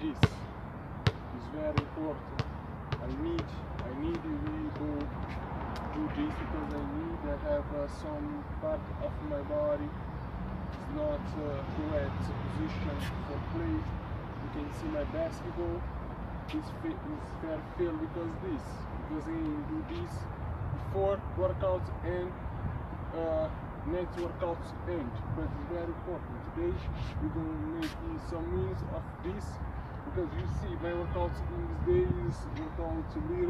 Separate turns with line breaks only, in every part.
this is very important. I need you to do this because I have some part of my body is not correct position for play. You can see my basketball is very fail because I do this before workouts and next workouts end, but it's very important. Today we're going to make some use of this because you see my workouts in these days workout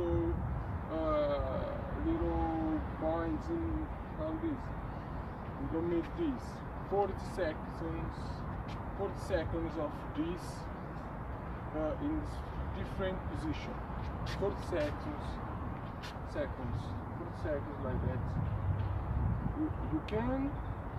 little points in all this. We're going to make this 40 seconds of this in different position. 40 seconds like that. You can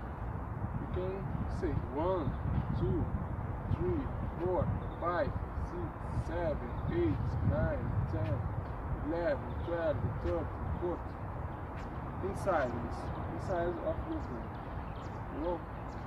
say 1, 2, 3, 4, 5, 6, 7, 8, 9, 10, 11, 12, 13, 14. Inside of the room. You know?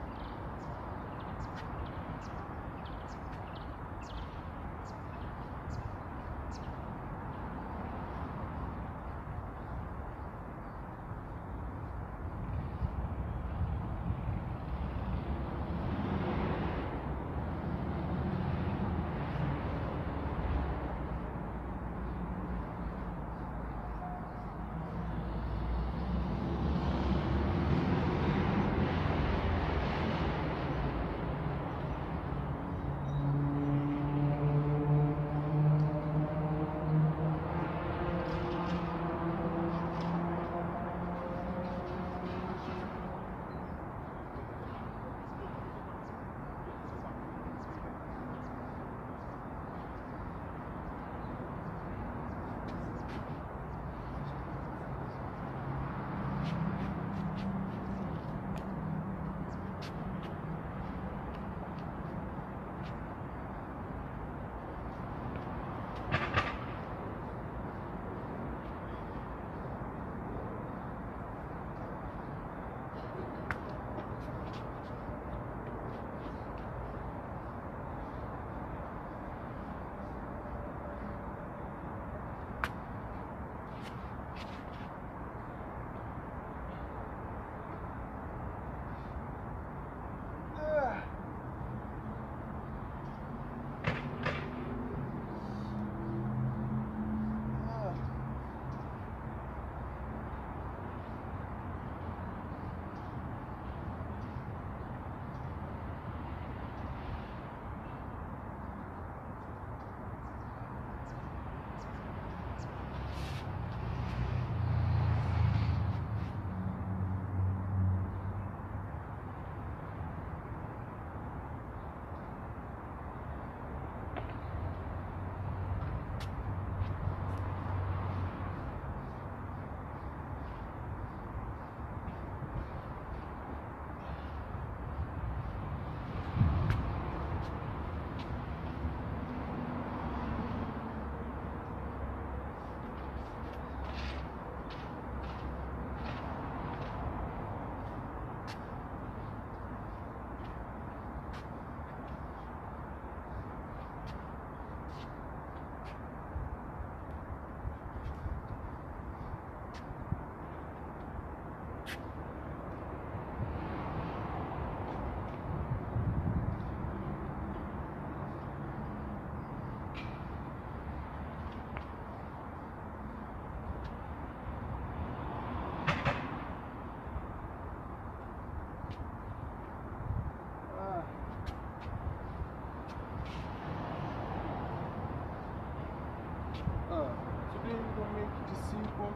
Today we're going to make the simple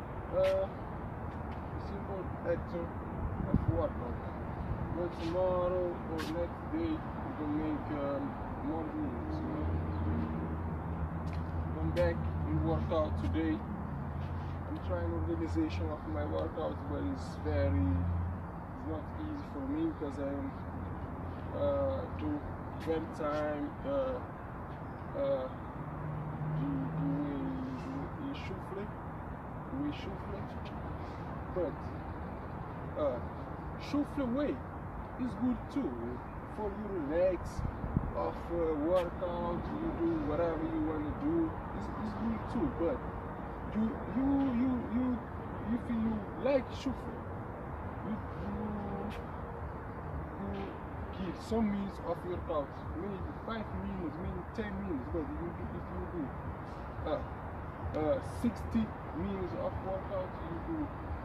action of workout. But tomorrow or next day we're going to make more meals. I'm back in workout today. I'm trying organization of my workouts, but it's not easy for me because I'm do very time we shuffle, but shuffle way is good too for you relax of workout, you do whatever you want to do. It's good too, but you you you you if you like shuffle, you give some minutes of workout, maybe 5 minutes, maybe 10 minutes, but if you do 60 minutes of workout, you do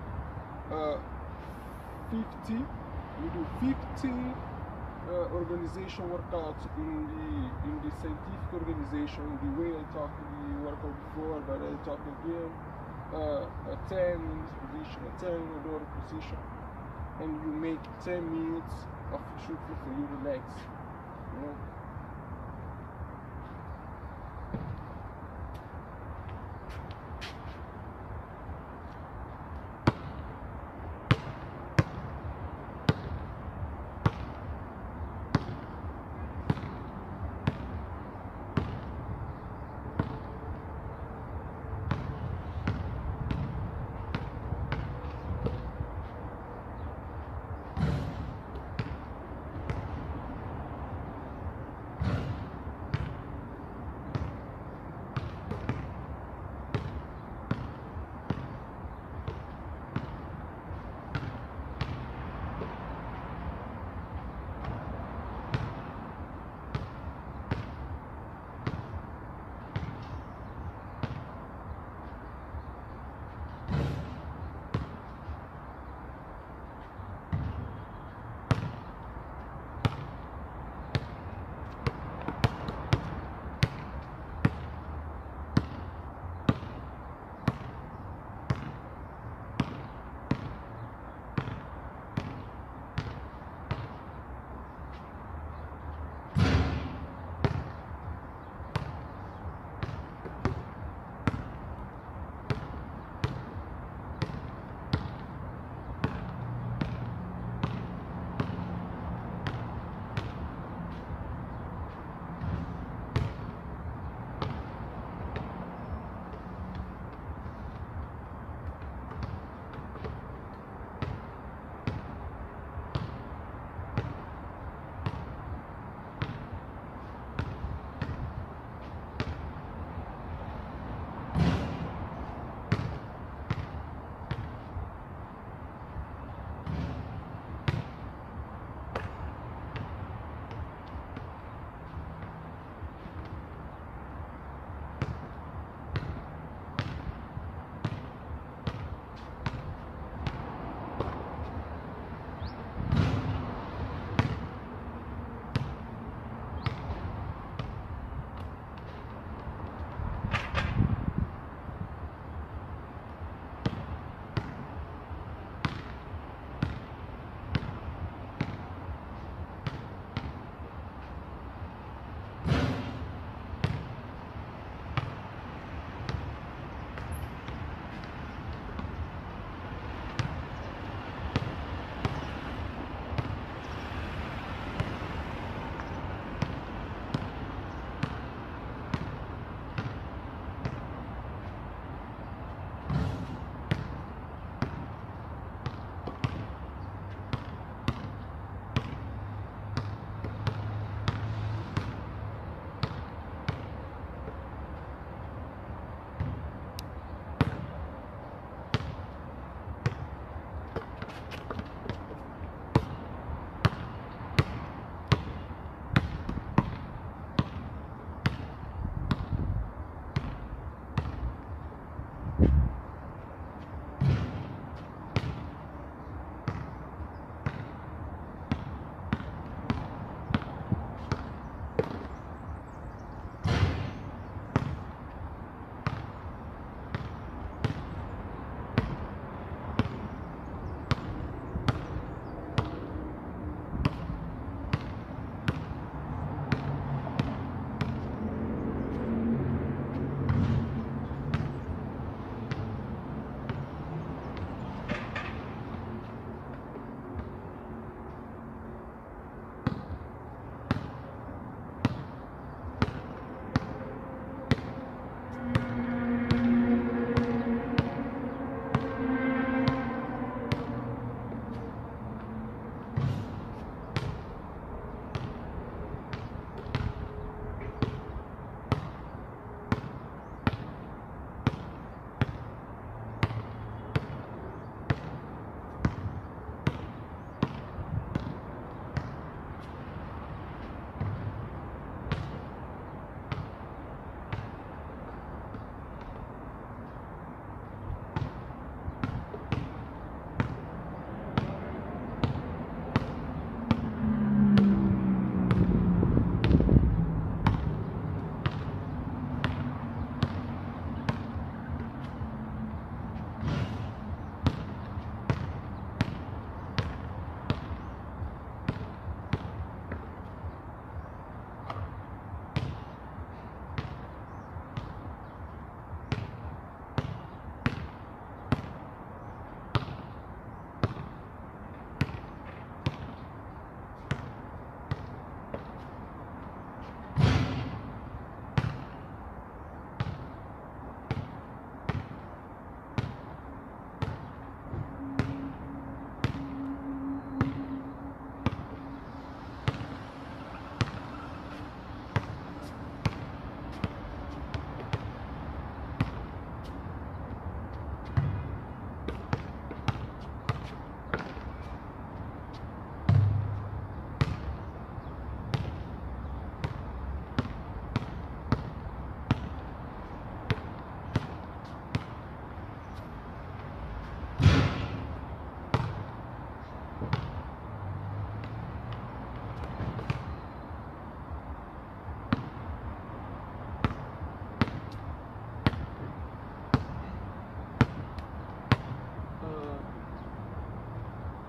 50, you do 50 organization workouts in the scientific organization, the way I talked the workout before, but I talk again, a 10 in this position, a 10 in another position, and you make 10 minutes of shuffle for you to relax, you know.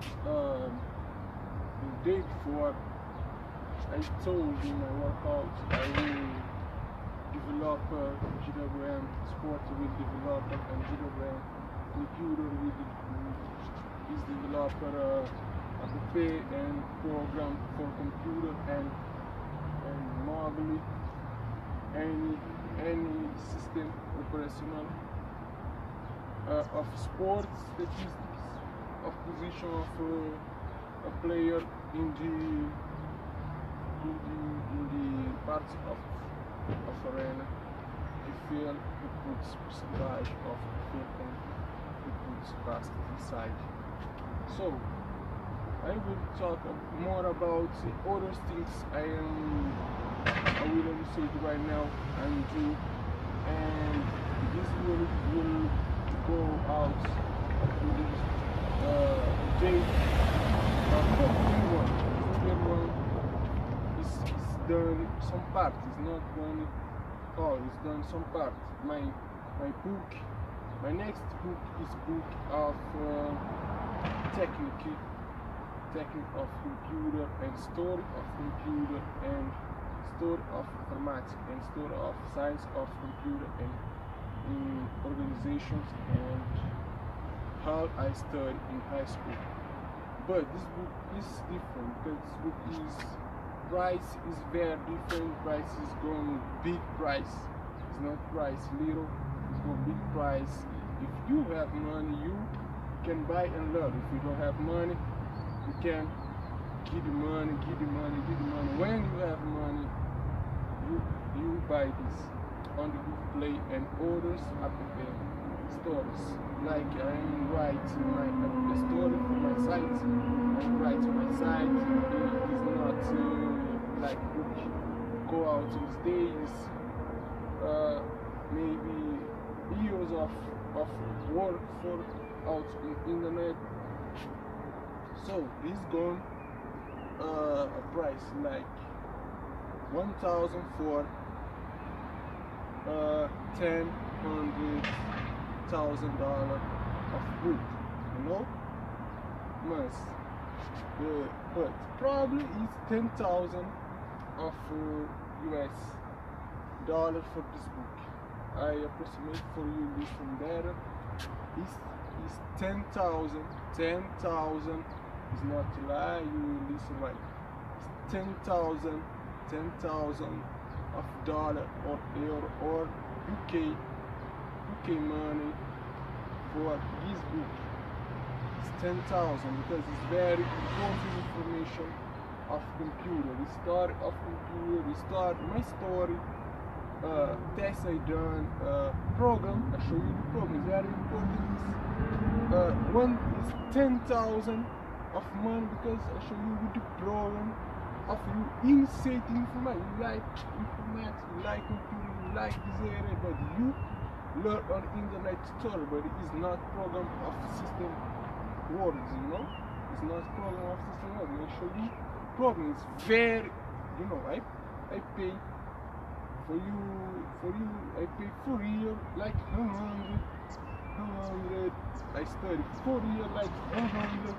um, the day before, I told in my workout I will develop GWM, sport will develop, and GWM computer is developer app and program for computer and mobile any system operational of sports statistics of position of a player in the parts of arena. The field, it puts percentage of the field and it puts past inside. So I will talk more about other things I will research right now and do, and this will go out to this day. The third one is done some part. It's not done all. It's done some part. My book, my next book is book of technique of computer and story of computer and story of informatics and story of science of computer and in organizations and how I studied in high school. But this book is different because this book is price is very different. Price is going big price. It's not price little. It's going big price. If you have money, you can buy and learn. If you don't have money, you can give the money. When you have money, you buy this on the Google Play and others apple stores. Like I'm writing my story for my site. I'm writing my site. It is not like book go out these days. Maybe years of work for out in internet. So this gone a price like 1,000 for $10,000 of book, you know, months. But probably it's 10,000 of US dollars for this book. I approximate for you listen better. It's 10,000. 10,000 is not a lie. You listen right. It's 10,000 of dollar or euro or UK money for this book. It's 10,000 because it's very important information of computer. The story of computer. The story, my story. Test I done. Program. I show you the program. It's very important. One is 10,000 of money because I show you with the program of you insert information. You like informatics, you like computer, you like this area, but you learn on internet tutorial, but it is not program of system words, you know? It's not program of system words. I show you program is very, you know, I pay for you, I pay for year like 100, I study 4 years like 100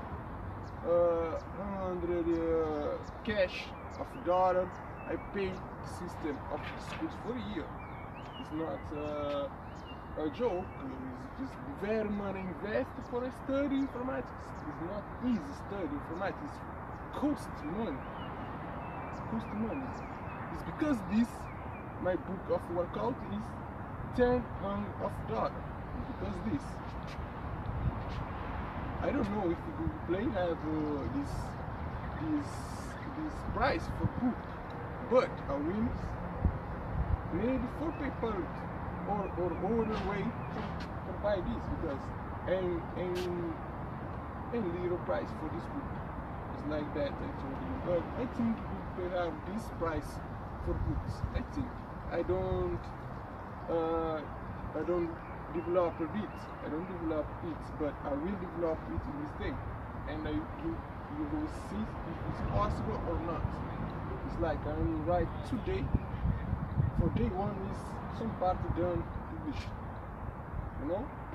cash of dollar. I pay the system of the schools for a year. It's not a joke. It's very money invested for a study informatics. It's not easy study informatics. It costs money. It's because this my book of workout is $10,000. Because this. I don't know if the Google Play have this price for book, but I will maybe for people or other way to buy this because and little price for this book. It's like that I told you. But I think Google Play have this price for books. I think I don't develop a bit. I don't develop it, but I will develop it in this day, and you will see if it's possible or not. It's like I'm right today. For day one is some part done published, you know.